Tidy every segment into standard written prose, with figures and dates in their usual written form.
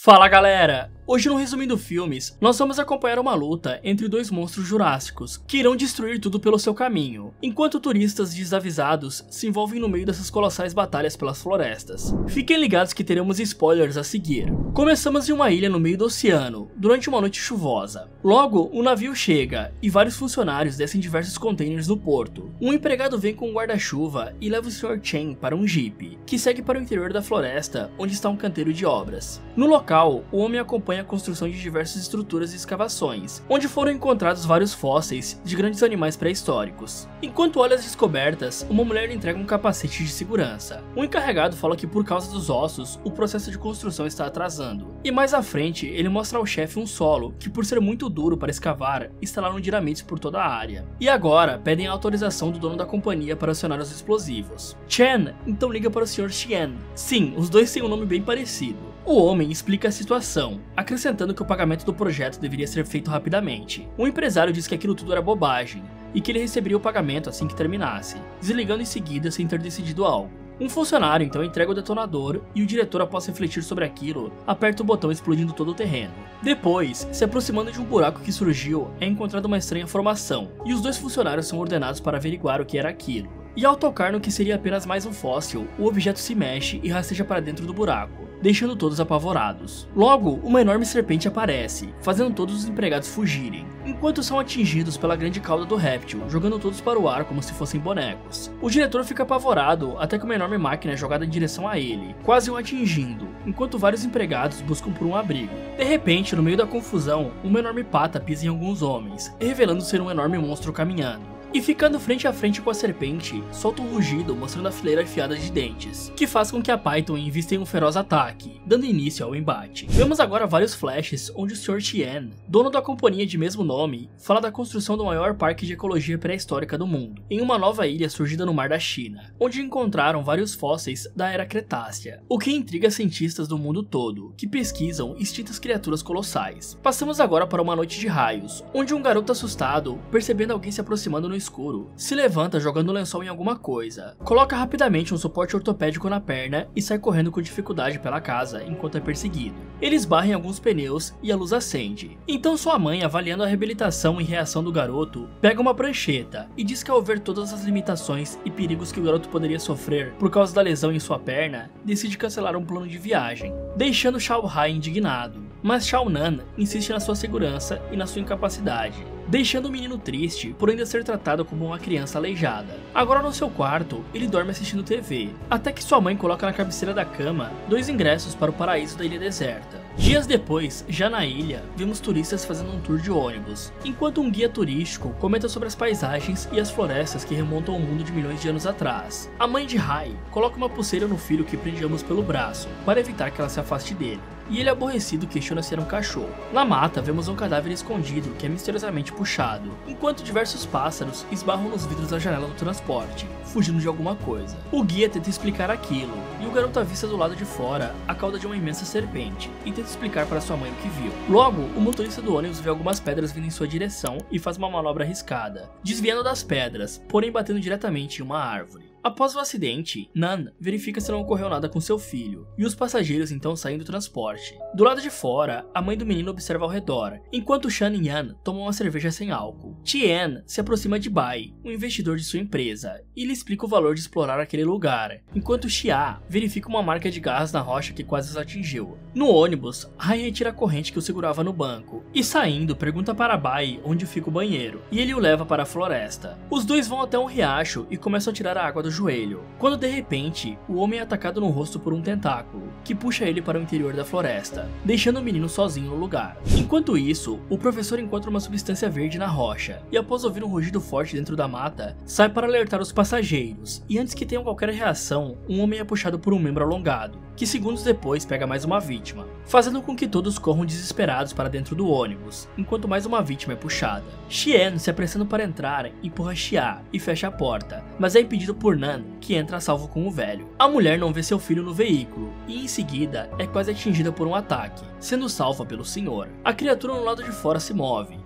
Fala galera! Hoje no Resumindo Filmes, nós vamos acompanhar uma luta entre dois monstros jurássicos que irão destruir tudo pelo seu caminho, enquanto turistas desavisados se envolvem no meio dessas colossais batalhas pelas florestas. Fiquem ligados que teremos spoilers a seguir. Começamos em uma ilha no meio do oceano, durante uma noite chuvosa. Logo, um navio chega e vários funcionários descem diversos containers no porto. Um empregado vem com um guarda-chuva e leva o Sr. Chen para um jeep, que segue para o interior da floresta, onde está um canteiro de obras. No local, o homem acompanha a construção de diversas estruturas e escavações, onde foram encontrados vários fósseis de grandes animais pré-históricos. Enquanto olha as descobertas, uma mulher lhe entrega um capacete de segurança. O encarregado fala que por causa dos ossos, o processo de construção está atrasando. E mais à frente, ele mostra ao chefe um solo, que por ser muito duro para escavar, instalaram dinamites por toda a área. E agora, pedem a autorização do dono da companhia para acionar os explosivos. Chen então liga para o Sr. Xian. Sim, os dois têm um nome bem parecido. O homem explica a situação, acrescentando que o pagamento do projeto deveria ser feito rapidamente. O empresário diz que aquilo tudo era bobagem, e que ele receberia o pagamento assim que terminasse, desligando em seguida sem ter decidido algo. Um funcionário então entrega o detonador e o diretor, após refletir sobre aquilo, aperta o botão explodindo todo o terreno. Depois, se aproximando de um buraco que surgiu, é encontrada uma estranha formação, e os dois funcionários são ordenados para averiguar o que era aquilo. E ao tocar no que seria apenas mais um fóssil, o objeto se mexe e rasteja para dentro do buraco, deixando todos apavorados. Logo, uma enorme serpente aparece, fazendo todos os empregados fugirem, enquanto são atingidos pela grande cauda do réptil, jogando todos para o ar como se fossem bonecos. O diretor fica apavorado até que uma enorme máquina é jogada em direção a ele, quase o atingindo, enquanto vários empregados buscam por um abrigo. De repente, no meio da confusão, uma enorme pata pisa em alguns homens, revelando ser um enorme monstro caminhando. E ficando frente a frente com a serpente, solta um rugido mostrando a fileira afiada de dentes, que faz com que a Python invista em um feroz ataque, dando início ao embate. Vemos agora vários flashes onde o Sr. Chen, dono da companhia de mesmo nome, fala da construção do maior parque de ecologia pré-histórica do mundo, em uma nova ilha surgida no mar da China, onde encontraram vários fósseis da era Cretácea, o que intriga cientistas do mundo todo, que pesquisam extintas criaturas colossais. Passamos agora para uma noite de raios, onde um garoto assustado, percebendo alguém se aproximando no escuro, se levanta jogando o lençol em alguma coisa, coloca rapidamente um suporte ortopédico na perna e sai correndo com dificuldade pela casa enquanto é perseguido. Ele esbarra em alguns pneus e a luz acende. Então sua mãe, avaliando a reabilitação e reação do garoto, pega uma prancheta e diz que ao ver todas as limitações e perigos que o garoto poderia sofrer por causa da lesão em sua perna, decide cancelar um plano de viagem, deixando Xiao Hai indignado. Mas Xiao Nan insiste na sua segurança e na sua incapacidade, deixando o menino triste por ainda ser tratado como uma criança aleijada. Agora no seu quarto, ele dorme assistindo TV, até que sua mãe coloca na cabeceira da cama 2 ingressos para o paraíso da ilha deserta. Dias depois, já na ilha, vemos turistas fazendo um tour de ônibus, enquanto um guia turístico comenta sobre as paisagens e as florestas que remontam ao mundo de milhões de anos atrás. A mãe de Hai coloca uma pulseira no filho que prende ambos pelo braço, para evitar que ela se afaste dele, e ele, aborrecido, questiona se era um cachorro. Na mata, vemos um cadáver escondido que é misteriosamente puxado, enquanto diversos pássaros esbarram nos vidros da janela do transporte, fugindo de alguma coisa. O guia tenta explicar aquilo, e o garoto avista do lado de fora a cauda de uma imensa serpente, e tenta explicar para sua mãe o que viu. Logo, o motorista do ônibus vê algumas pedras vindo em sua direção e faz uma manobra arriscada, desviando das pedras, porém batendo diretamente em uma árvore. Após o acidente, Nan verifica se não ocorreu nada com seu filho, e os passageiros então saem do transporte. Do lado de fora, a mãe do menino observa ao redor, enquanto Shan e Yan tomam uma cerveja sem álcool. Tien se aproxima de Bai, um investidor de sua empresa, e lhe explica o valor de explorar aquele lugar, enquanto Xia verifica uma marca de garras na rocha que quase os atingiu. No ônibus, Hai retira a corrente que o segurava no banco, e saindo pergunta para Bai onde fica o banheiro, e ele o leva para a floresta. Os dois vão até um riacho e começam a tirar a água do joelho, quando de repente, o homem é atacado no rosto por um tentáculo, que puxa ele para o interior da floresta, deixando o menino sozinho no lugar. Enquanto isso, o professor encontra uma substância verde na rocha, e após ouvir um rugido forte dentro da mata, sai para alertar os passageiros, e antes que tenham qualquer reação, um homem é puxado por um membro alongado, que segundos depois pega mais uma vítima, fazendo com que todos corram desesperados para dentro do ônibus, enquanto mais uma vítima é puxada. Xian, se apressando para entrar, empurra Xia e fecha a porta, mas é impedido por Nan, que entra a salvo com o velho. A mulher não vê seu filho no veículo, e em seguida é quase atingida por um ataque, sendo salva pelo senhor. A criatura no lado de fora se move,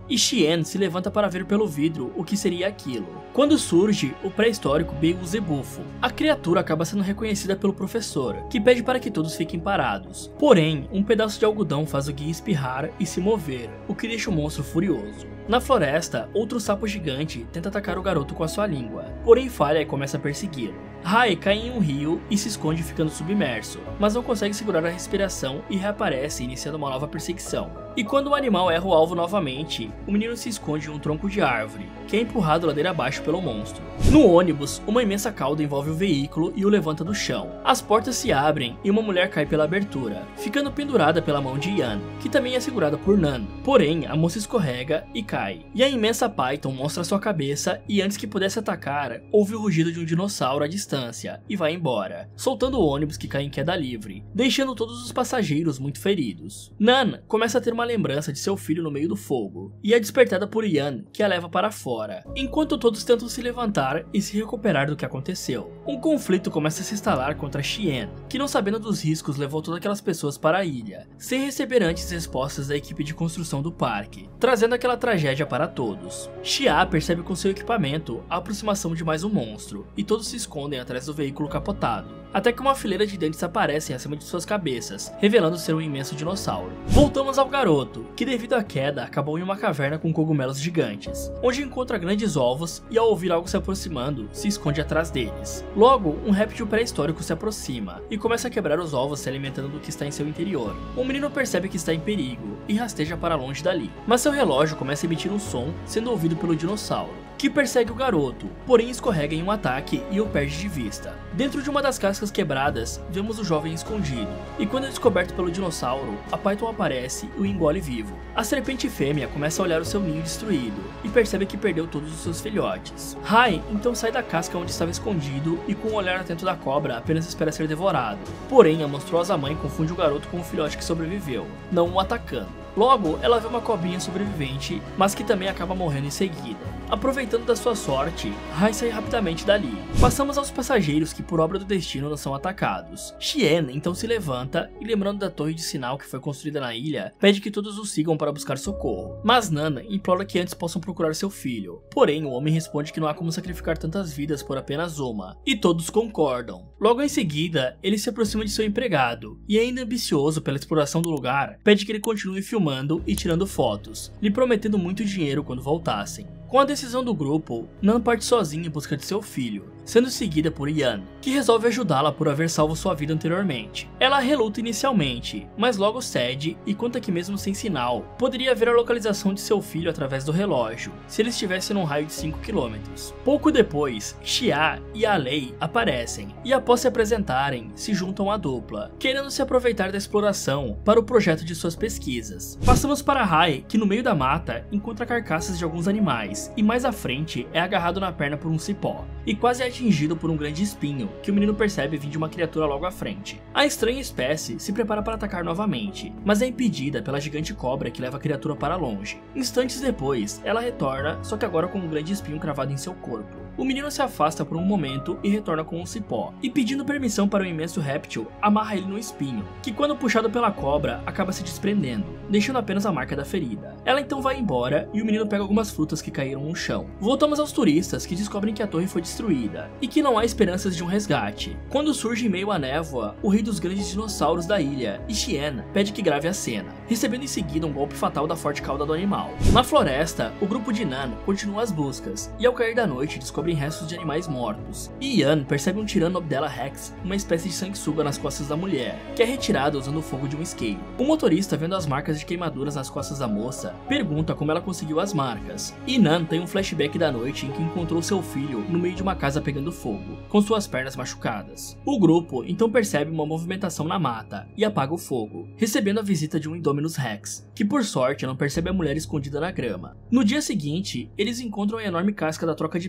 e Xian se levanta para ver pelo vidro o que seria aquilo. Quando surge o pré-histórico Beelzebufo, a criatura acaba sendo reconhecida pelo professor, que pede para que todos fiquem parados. Porém, um pedaço de algodão faz o guia espirrar e se mover, o que deixa o monstro furioso. Na floresta, outro sapo gigante tenta atacar o garoto com a sua língua, porém falha e começa a persegui-lo. Hai cai em um rio e se esconde ficando submerso, mas não consegue segurar a respiração e reaparece iniciando uma nova perseguição. E quando o animal erra o alvo novamente, o menino se esconde em um tronco de árvore, que é empurrado ladeira abaixo pelo monstro. No ônibus, uma imensa cauda envolve o veículo e o levanta do chão. As portas se abrem e uma mulher cai pela abertura, ficando pendurada pela mão de Yan, que também é segurada por Nan. Porém, a moça escorrega e cai. E a imensa Python mostra sua cabeça e antes que pudesse atacar, ouve o rugido de um dinossauro à distância e vai embora, soltando o ônibus que cai em queda livre, deixando todos os passageiros muito feridos. Nan começa a ter uma lembrança de seu filho no meio do fogo, e é despertada por Yan, que a leva para fora, enquanto todos tentam se levantar e se recuperar do que aconteceu. Um conflito começa a se instalar contra Xian, que não sabendo dos riscos levou todas aquelas pessoas para a ilha, sem receber antes respostas da equipe de construção do parque, trazendo aquela tragédia para todos. Xia percebe com seu equipamento a aproximação de mais um monstro, e todos se escondem atrás do veículo capotado, até que uma fileira de dentes aparecem acima de suas cabeças, revelando ser um imenso dinossauro. Voltamos ao garoto, que devido à queda acabou em uma caverna com cogumelos gigantes, onde encontra grandes ovos e ao ouvir algo se aproximando, se esconde atrás deles. Logo, um réptil pré-histórico se aproxima e começa a quebrar os ovos se alimentando do que está em seu interior. O menino percebe que está em perigo e rasteja para longe dali, mas seu relógio começa a emitir um som, sendo ouvido pelo dinossauro, que persegue o garoto, porém escorrega em um ataque e o perde de vista. Dentro de uma das cascas quebradas, vemos o jovem escondido, e quando é descoberto pelo dinossauro, a Python aparece e o engole vivo. A serpente fêmea começa a olhar o seu ninho destruído, e percebe que perdeu todos os seus filhotes. Hai então sai da casca onde estava escondido e com um olhar atento da cobra apenas espera ser devorado. Porém, a monstruosa mãe confunde o garoto com o filhote que sobreviveu, não o atacando. Logo, ela vê uma cobrinha sobrevivente, mas que também acaba morrendo em seguida. Aproveitando da sua sorte, Hai sai rapidamente dali. Passamos aos passageiros que por obra do destino não são atacados. Xian então se levanta e, lembrando da torre de sinal que foi construída na ilha, pede que todos o sigam para buscar socorro. Mas Nan implora que antes possam procurar seu filho. Porém, o homem responde que não há como sacrificar tantas vidas por apenas uma, e todos concordam. Logo em seguida, ele se aproxima de seu empregado, e ainda ambicioso pela exploração do lugar, pede que ele continue filmando e tirando fotos, lhe prometendo muito dinheiro quando voltassem. Com a decisão do grupo, Nan parte sozinha em busca de seu filho, sendo seguida por Yan, que resolve ajudá-la por haver salvo sua vida anteriormente. Ela reluta inicialmente, mas logo cede e conta que mesmo sem sinal, poderia ver a localização de seu filho através do relógio, se ele estivesse num raio de 5 km. Pouco depois, Xia e a Lei aparecem, e após se apresentarem, se juntam à dupla, querendo se aproveitar da exploração para o projeto de suas pesquisas. Passamos para Hai, que no meio da mata encontra carcaças de alguns animais, e mais à frente é agarrado na perna por um cipó, e quase é atingido por um grande espinho, que o menino percebe vir de uma criatura logo à frente. A estranha espécie se prepara para atacar novamente, mas é impedida pela gigante cobra que leva a criatura para longe. Instantes depois, ela retorna, só que agora com um grande espinho cravado em seu corpo. O menino se afasta por um momento e retorna com um cipó, e pedindo permissão para o imenso réptil, amarra ele no espinho, que quando puxado pela cobra, acaba se desprendendo, deixando apenas a marca da ferida. Ela então vai embora e o menino pega algumas frutas que caíram no chão. Voltamos aos turistas que descobrem que a torre foi destruída, e que não há esperanças de um resgate. Quando surge em meio à névoa, o rei dos grandes dinossauros da ilha, e Xian pede que grave a cena, recebendo em seguida um golpe fatal da forte cauda do animal. Na floresta, o grupo de Nan continua as buscas, e ao cair da noite descobrem restos de animais mortos. E Yan percebe um Tyrannobdella Rex, uma espécie de sanguessuga nas costas da mulher, que é retirada usando o fogo de um isqueiro. O motorista, vendo as marcas de queimaduras nas costas da moça, pergunta como ela conseguiu as marcas. E Nan tem um flashback da noite em que encontrou seu filho no meio de uma casa pegando fogo, com suas pernas machucadas. O grupo então percebe uma movimentação na mata e apaga o fogo, recebendo a visita de um Indominus Rex, que por sorte não percebe a mulher escondida na grama. No dia seguinte, eles encontram a enorme casca da troca de pele da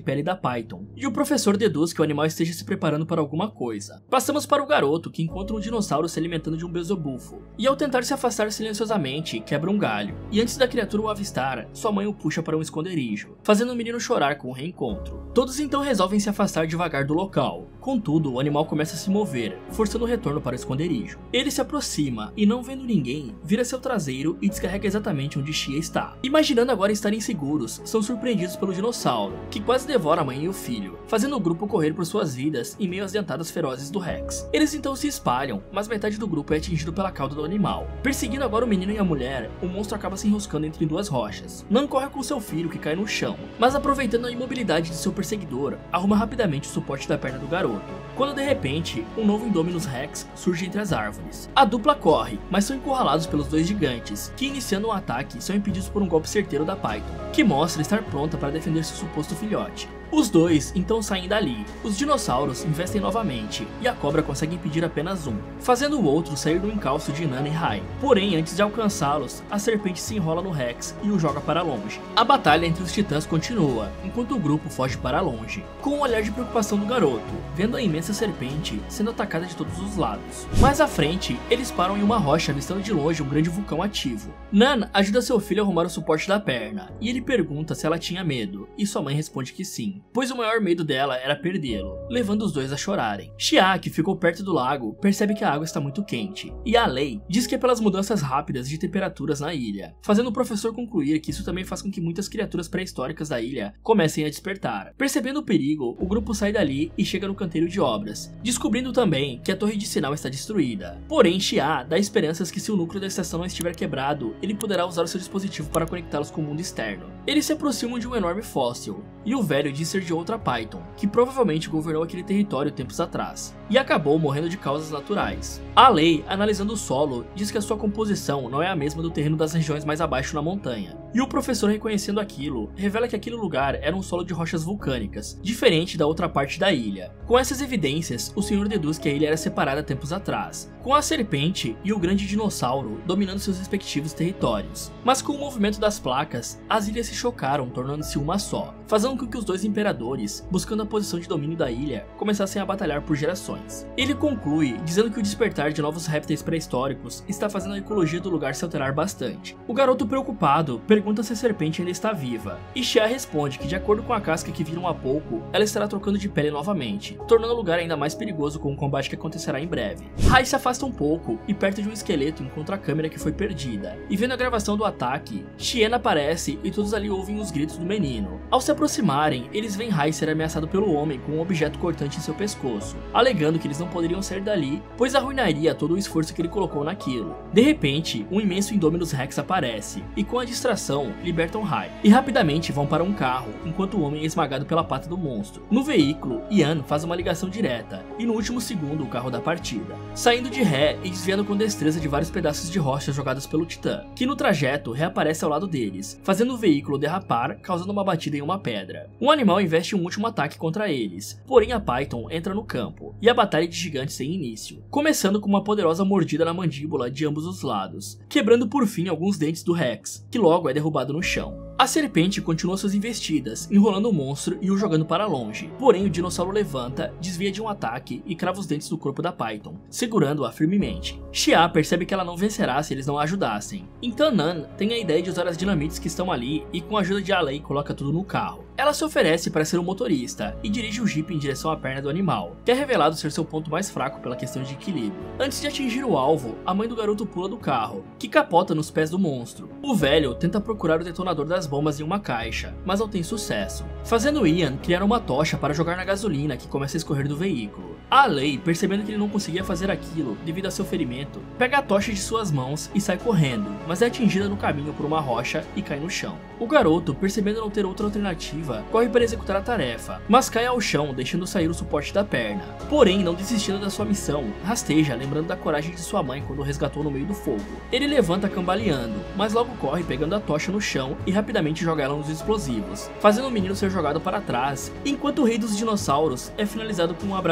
Python, e o professor deduz que o animal esteja se preparando para alguma coisa. Passamos para o garoto, que encontra um dinossauro se alimentando de um besoubufo, e ao tentar se afastar silenciosamente, quebra um galho, e antes da criatura o avistar, sua mãe o puxa para um esconderijo, fazendo o menino chorar com o reencontro. Todos então resolvem se afastar devagar do local, contudo o animal começa a se mover, forçando o retorno para o esconderijo. Ele se aproxima e, não vendo ninguém, vira seu traseiro e descarrega exatamente onde Shia está. Imaginando agora estarem seguros, são surpreendidos pelo dinossauro, que quase devora a mãe e o filho, fazendo o grupo correr por suas vidas em meio às dentadas ferozes do Rex. Eles então se espalham, mas metade do grupo é atingido pela cauda do animal. Perseguindo agora o menino e a mulher, o monstro acaba se enroscando entre duas rochas. Nan corre com seu filho, que cai no chão, mas aproveitando a imobilidade de seu perseguidor, arruma rapidamente o suporte da perna do garoto, quando de repente, um novo Indominus Rex surge entre as árvores. A dupla corre, mas são encurralados pelos dois gigantes, que iniciando um ataque são impedidos por um golpe certeiro da Python, que mostra estar pronta para defender seu suposto filhote. Os dois então saem dali, os dinossauros investem novamente, e a cobra consegue impedir apenas um, fazendo o outro sair do encalço de Nan e Hai. Porém, antes de alcançá-los, a serpente se enrola no Rex e o joga para longe. A batalha entre os titãs continua, enquanto o grupo foge para longe, com um olhar de preocupação do garoto, vendo a imensa serpente sendo atacada de todos os lados. Mais à frente, eles param em uma rocha avistando de longe um grande vulcão ativo. Nan ajuda seu filho a arrumar o suporte da perna, e ele pergunta se ela tinha medo, e sua mãe responde que sim, pois o maior medo dela era perdê-lo, levando os dois a chorarem. Shia, que ficou perto do lago, percebe que a água está muito quente, e a Lei diz que é pelas mudanças rápidas de temperaturas na ilha, fazendo o professor concluir que isso também faz com que muitas criaturas pré-históricas da ilha comecem a despertar. Percebendo o perigo, o grupo sai dali e chega no canteiro de obras, descobrindo também que a torre de sinal está destruída. Porém, Shia dá esperanças que se o núcleo da estação não estiver quebrado, ele poderá usar o seu dispositivo para conectá-los com o mundo externo. Eles se aproximam de um enorme fóssil, e o velho diz ser de outra Python, que provavelmente governou aquele território tempos atrás, e acabou morrendo de causas naturais. A Lei, analisando o solo, diz que a sua composição não é a mesma do terreno das regiões mais abaixo na montanha, e o professor, reconhecendo aquilo, revela que aquele lugar era um solo de rochas vulcânicas, diferente da outra parte da ilha. Com essas evidências, o senhor deduz que a ilha era separada tempos atrás, com a serpente e o grande dinossauro dominando seus respectivos territórios. Mas com o movimento das placas, as ilhas se chocaram, tornando-se uma só, fazendo com que os dois imperadores, buscando a posição de domínio da ilha, começassem a batalhar por gerações. Ele conclui dizendo que o despertar de novos répteis pré-históricos está fazendo a ecologia do lugar se alterar bastante. O garoto, preocupado, pergunta se a serpente ainda está viva, e Shia responde que, de acordo com a casca que viram há pouco, ela estará trocando de pele novamente, tornando o lugar ainda mais perigoso com o combate que acontecerá em breve. Hai se afasta um pouco e, perto de um esqueleto, encontra a câmera que foi perdida, e vendo a gravação do ataque, Shien aparece e todos ali ouvem os gritos do menino. Ao se aproximarem, eles veem Hai ser ameaçado pelo homem com um objeto cortante em seu pescoço, alegando que eles não poderiam sair dali, pois arruinaria todo o esforço que ele colocou naquilo. De repente, um imenso Indominus Rex aparece, e com a distração, libertam Hai, e rapidamente vão para um carro, enquanto o homem é esmagado pela pata do monstro. No veículo, Ian faz uma ligação direta, e no último segundo o carro dá partida, saindo de ré e desviando com destreza de vários pedaços de rocha jogados pelo Titã, que no trajeto reaparece ao lado deles, fazendo o veículo derrapar, causando uma batida em uma pedra. Um animal investe um último ataque contra eles, porém a Python entra no campo, e a batalha de gigantes tem início, começando com uma poderosa mordida na mandíbula de ambos os lados, quebrando por fim alguns dentes do Rex, que logo é derrubado no chão. A serpente continua suas investidas, enrolando o monstro e o jogando para longe, porém o dinossauro levanta, desvia de um ataque e crava os dentes do corpo da Python, segurando-a firmemente. Shia percebe que ela não vencerá se eles não a ajudassem, então Nan tem a ideia de usar as dinamites que estão ali e, com a ajuda de Alei, coloca tudo no carro. Ela se oferece para ser o motorista e dirige o Jeep em direção à perna do animal, que é revelado ser seu ponto mais fraco pela questão de equilíbrio. Antes de atingir o alvo, a mãe do garoto pula do carro, que capota nos pés do monstro. O velho tenta procurar o detonador das bombas em uma caixa, mas não tem sucesso, fazendo Ian criar uma tocha para jogar na gasolina que começa a escorrer do veículo. A Lei, percebendo que ele não conseguia fazer aquilo devido a seu ferimento, pega a tocha de suas mãos e sai correndo, mas é atingida no caminho por uma rocha e cai no chão. O garoto, percebendo não ter outra alternativa, corre para executar a tarefa, mas cai ao chão, deixando sair o suporte da perna. Porém, não desistindo da sua missão, rasteja, lembrando da coragem de sua mãe quando o resgatou no meio do fogo. Ele levanta cambaleando, mas logo corre pegando a tocha no chão e rapidamente joga ela nos explosivos, fazendo o menino ser jogado para trás, enquanto o rei dos dinossauros é finalizado com um abraço apertado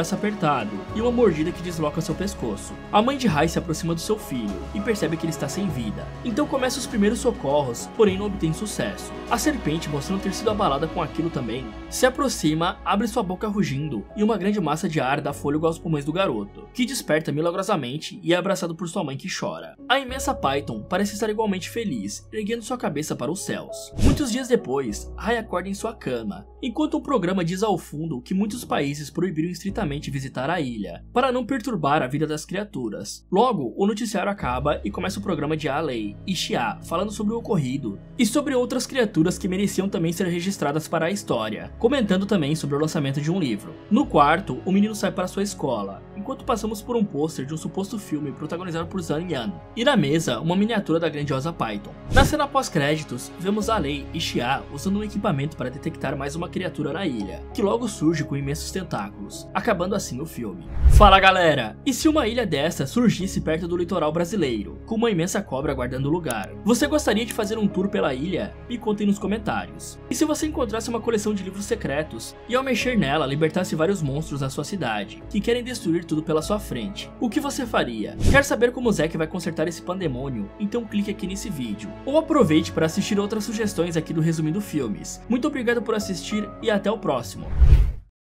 cortado e uma mordida que desloca seu pescoço. A mãe de Rai se aproxima do seu filho e percebe que ele está sem vida. Então começa os primeiros socorros, porém não obtém sucesso. A serpente, mostrando ter sido abalada com aquilo também, se aproxima, abre sua boca rugindo e uma grande massa de ar dá fôlego aos pulmões do garoto, que desperta milagrosamente e é abraçado por sua mãe que chora. A imensa Python parece estar igualmente feliz, erguendo sua cabeça para os céus. Muitos dias depois, Rai acorda em sua cama, enquanto um programa diz ao fundo que muitos países proibiram estritamente visitar a ilha, para não perturbar a vida das criaturas. Logo, o noticiário acaba e começa o programa de Alei e Xia, falando sobre o ocorrido e sobre outras criaturas que mereciam também ser registradas para a história, comentando também sobre o lançamento de um livro. No quarto, o menino sai para sua escola, enquanto passamos por um pôster de um suposto filme protagonizado por Zhang Yan, e na mesa, uma miniatura da grandiosa Python. Na cena pós-créditos, vemos Alei e Xia usando um equipamento para detectar mais uma criatura na ilha, que logo surge com imensos tentáculos, acabando assim o filme. Fala galera, e se uma ilha dessa surgisse perto do litoral brasileiro, com uma imensa cobra guardando o lugar? Você gostaria de fazer um tour pela ilha? Me contem nos comentários. E se você encontrasse uma coleção de livros secretos, e ao mexer nela libertasse vários monstros da sua cidade, que querem destruir tudo pela sua frente, o que você faria? Quer saber como o Zack vai consertar esse pandemônio? Então clique aqui nesse vídeo, ou aproveite para assistir outras sugestões aqui do Resumindo Filmes. Muito obrigado por assistir e até o próximo.